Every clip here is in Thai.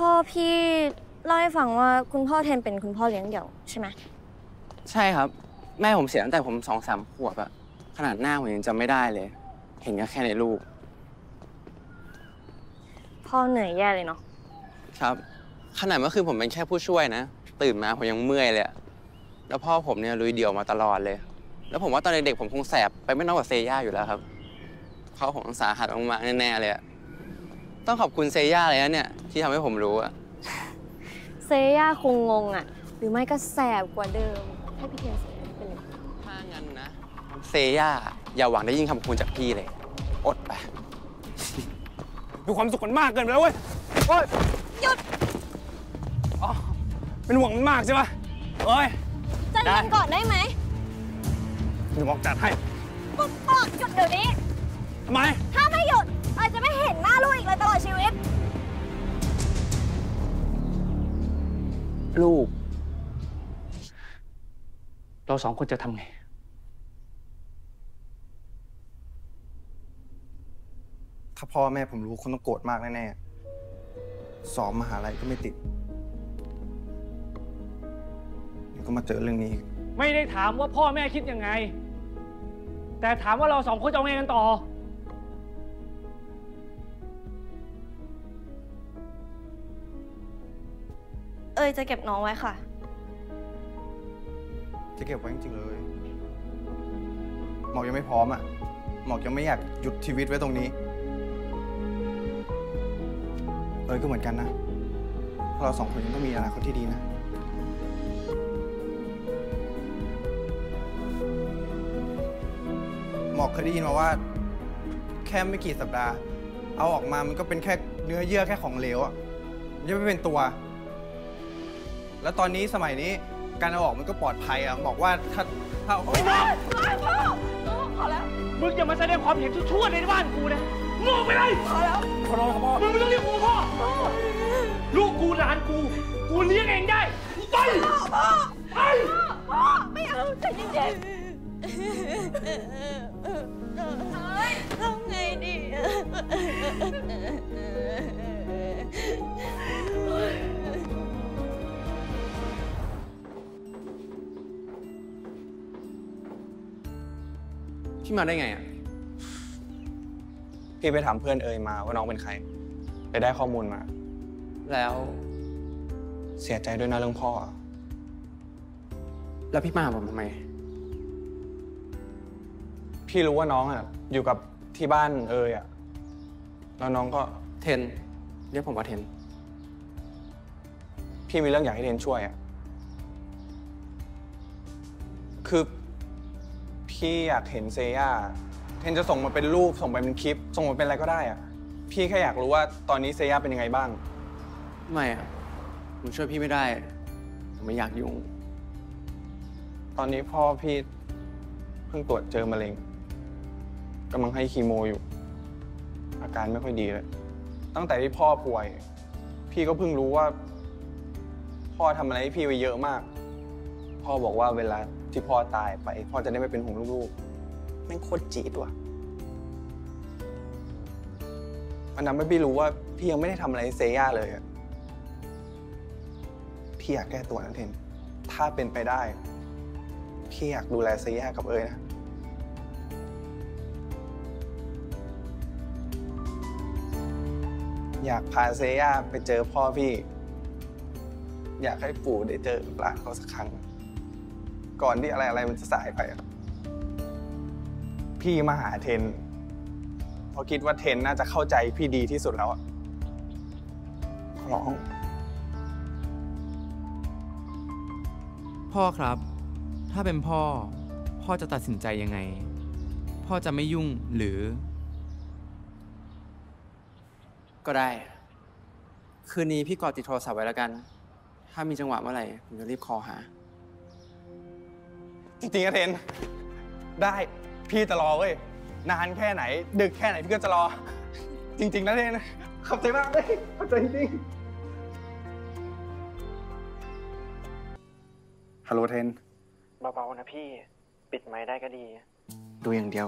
พ่อพี่เล่าให้ฟังว่าคุณพ่อเทนเป็นคุณพ่อเลี้ยงเดี่ยวใช่ไหมใช่ครับแม่ผมเสียตั้งแต่ผม2-3 ขวบอะขนาดหน้าผมยังจำไม่ได้เลย เห็นแค่ในรูปพ่อเหนื่อยแย่เลยเนาะครับขนาดเมื่อคืนผมเป็นแค่ผู้ช่วยนะตื่นมาผมยังเมื่อยเลยแล้วพ่อผมเนี่ยลุยเดี่ยวมาตลอดเลยแล้วผมว่าตอนเด็กๆผมคงแสบไปไม่น้อยกว่าเซย่าอยู่แล้วครับเขาคงสาหัสมากๆแน่ๆเลยต้องขอบคุณเซย่าเลยนะเนี่ยที่ทำให้ผมรู้อะเซย่าคงงงอะหรือไม่ก็แสบกว่าเดิมให้พี่เทนเสียไปเลยถ้างั้นนะเซย่าอย่าหวังได้ยิ่งคำคุณจากพี่เลยอดไปดูความสุขมันมากเกินไปแล้วเว้ยโอ้ยหยุดอ๋อเป็นห่วงมันมากใช่ปะเอ้ยจะเรียนก่อนได้ไหมเดี๋ยวบอกจัดให้กูบอกหยุดเดี๋ยวนี้ทำไมถ้าไม่หยุดอาจจะไม่เห็นหน้าลูกอีกเลยตลอดชีวิตลูกเรา2 คนจะทำไงถ้าพ่อแม่ผมรู้คนต้องโกรธมากแน่ๆสอบมหาลัยก็ไม่ติดเดี๋ยวก็มาเจอเรื่องนี้ไม่ได้ถามว่าพ่อแม่คิดยังไงแต่ถามว่าเรา2 คนจะเอาไงกันต่อจะเก็บน้องไว้ค่ะจะเก็บไว้จริงๆเลยหมอกยังไม่พร้อมอ่ะหมอกยังไม่อยากหยุดชีวิตไว้ตรงนี้ก็เหมือนกันนะพวกเรา2 คนยังต้องมีอนาคตที่ดีนะหมอกเคยได้ยินมาว่าแค่ไม่กี่สัปดาห์เอาออกมามันก็เป็นแค่เนื้อเยื่อแค่ของเหลวอ่ะยังไม่เป็นตัวแล้วตอนนี้สมัยนี้การเอาออกมันก็ปลอดภัยอ่ะบอกว่าถ้าไม่ได้พ่อพอแล้วมึงอย่ามาแสดงความเห็นชั่วๆในบ้านกูนะงงไปเลยพอแล้วขอร้องครับพ่อมึงไม่ต้องเรียกกูพ่อลูกกูหลานกูเลี้ยงเองได้ไปไปพ่อไม่เอาใจเย็นทำไงดีพี่มาได้ไงอ่ะพี่ไปถามเพื่อนมาว่าน้องเป็นใครไปได้ข้อมูลมาแล้วเสียใจด้วยนะเรื่องพ่อแล้วพี่มาหาผมทำไมพี่รู้ว่าน้องอยู่กับที่บ้านแล้วน้องก็เทนเรียกผมว่าเทนพี่มีเรื่องอยากให้เทนช่วยคือพี่อยากเห็นเซย่าเทนจะส่งมาเป็นรูปส่งไปเป็นคลิปส่งมาเป็นอะไรก็ได้พี่แค่อยากรู้ว่าตอนนี้เซย่าเป็นยังไงบ้างไม่ผมช่วยพี่ไม่ได้ผมไม่อยากยุ่งตอนนี้พ่อพี่เพิ่งตรวจเจอมะเร็งกำลังให้คีโมอยู่อาการไม่ค่อยดีเลยตั้งแต่ที่พ่อป่วยพี่ก็เพิ่งรู้ว่าพ่อทำอะไรให้พี่ไปเยอะมากพ่อบอกว่าเวลาที่พ่อตายไปพ่อจะได้ไม่เป็นห่วงลูกๆแม่งโคตรจี๊ดว่ะมันทำให้พี่รู้ว่าพี่ยังไม่ได้ทำอะไรเซย่าเลยพี่อยากแก้ตัวนะเทนถ้าเป็นไปได้พี่อยากดูแลเซย่ากับนะอยากพาเซย่าไปเจอพ่อพี่อยากให้ปู่ได้เจอหลานเขาสักครั้งก่อนที่อะไรมันจะสายไปพี่มาหาเทนเพราะคิดว่าเทนน่าจะเข้าใจพี่ดีที่สุดแล้วขอร้องพ่อครับถ้าเป็นพ่อจะตัดสินใจยังไงพ่อจะไม่ยุ่งหรือก็ได้คืนนี้พี่กอดติดโทรศัพท์ไว้แล้วกันถ้ามีจังหวะเมื่อไหร่ผมจะรีบคอหาจริงๆนะเทนได้พี่จะรอเว้ยนานแค่ไหนดึกแค่ไหนพี่ก็จะรอจริงๆนะเทนขอบใจมากเลยขอบใจจริงฮัลโหลเทนเบาๆนะพี่ปิดไมค์ได้ก็ดีดูอย่างเดียว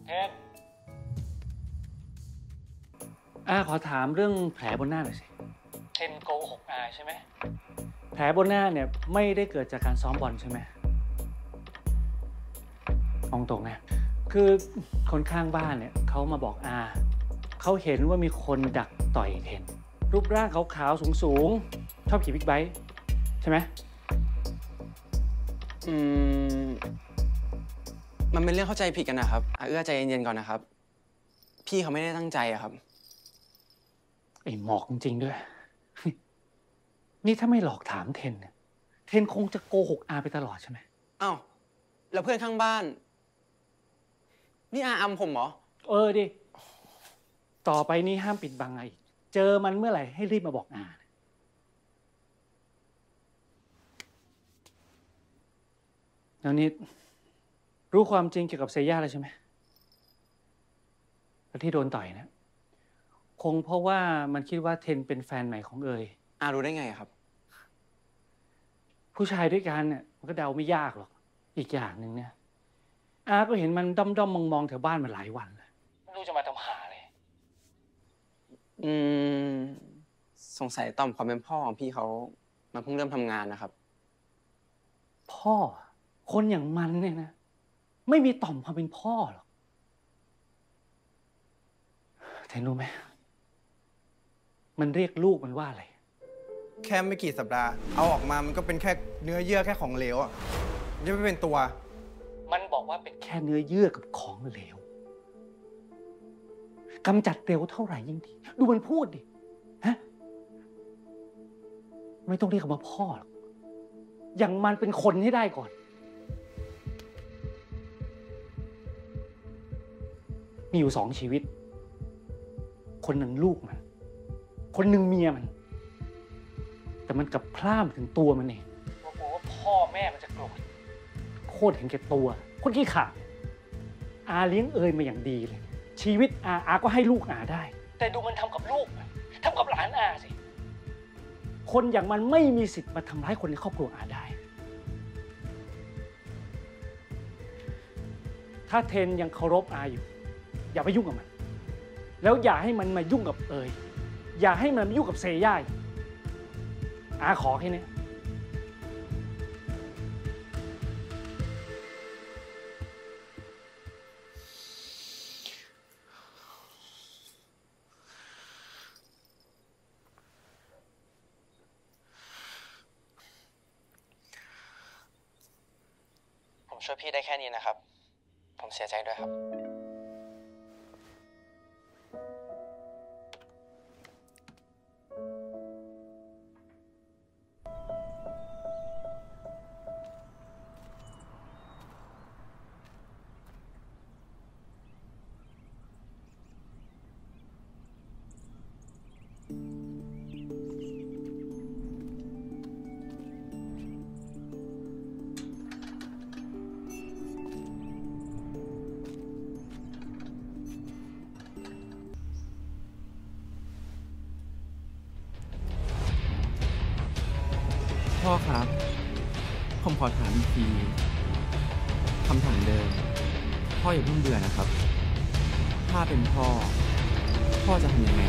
เทนขอถามเรื่องแผลบนหน้าหน่อยสิเทนโกหกใช่ไหมแผลบนหน้าเนี่ยไม่ได้เกิดจากการซ้อมบอลใช่ไหมตรงๆนะคือคนข้างบ้านเนี่ยเขามาบอกเขาเห็นว่ามีคนดักต่อยเทนรูปร่างขาวๆสูงๆชอบขี่บิ๊กไบค์ใช่ไหมมันเป็นเรื่องเข้าใจผิดกันนะครับเอื้อใจเย็นๆก่อนนะครับพี่เขาไม่ได้ตั้งใจอะครับไอ้หมอกจริงๆด้วย นี่ถ้าไม่หลอกถามเทนเนี่ยเทนคงจะโกหกไปตลอดใช่ไหมอ้าวแล้วเพื่อนข้างบ้านนี่อำผมเหรอดิต่อไปนี้ห้ามปิดบังอีกเจอมันเมื่อไหร่ให้รีบมาบอกแล้วนี่รู้ความจริงเกี่ยวกับเซย่าแล้วใช่ไหมแล้วที่โดนต่อยนะคงเพราะว่ามันคิดว่าเทนเป็นแฟนใหม่ของเอ๋ยรู้ได้ไงครับผู้ชายด้วยกันเนี่ยมันก็เดาไม่ยากหรอกอีกอย่างหนึ่งเนี่ยก็เห็นมันด้อมๆมองๆแถวบ้านมาหลายวันแล้วไม่รู้จะมาทำหาเลยสงสัยต่อมความเป็นพ่อของพี่เขามันเพิ่งเริ่มทำงานนะครับพ่อคนอย่างมันเนี่ยนะไม่มีต่อมความเป็นพ่อหรอกเทนรู้ไหมมันเรียกลูกมันว่าอะไรแค่ไม่กี่สัปดาห์เอาออกมามันก็เป็นแค่เนื้อเยื่อแค่ของเหลวยังไม่เป็นตัวมันบอกว่าเป็นแค่เนื้อเยื่อกับของเหลวกำจัดเร็วเท่าไหร่ยิ่งดีดูมันพูดดิฮะไม่ต้องเรียกว่าพ่อหรอกอย่างมันเป็นคนให้ได้ก่อนมีอยู่2 ชีวิตคนหนึ่งลูกมันคนหนึ่งเมียมันแต่มันกลับพลาดถึงตัวมันเองกลัวว่าพ่อแม่มันจะโกรธโคตรเห็นแก่ตัวคนขี้ขลาดเลี้ยงเอ๋ยมาอย่างดีเลยชีวิตก็ให้ลูกได้แต่ดูมันทำกับลูกทำกับหลานสิคนอย่างมันไม่มีสิทธิ์มาทำร้ายคนในครอบครัวได้ถ้าเทนยังเคารพอยู่อย่าไปยุ่งกับมันแล้วอย่าให้มันมายุ่งกับเอ๋ยอย่าให้มันมายุ่งกับเซย่าขอแค่นี้ผมช่วยพี่ได้แค่นี้นะครับผมเสียใจด้วยครับพ่อครับ ผมขอถามอีกทีคำถามเดิมพ่ออย่าเพิ่งเบื่อนะครับถ้าเป็นพ่อจะทำยังไง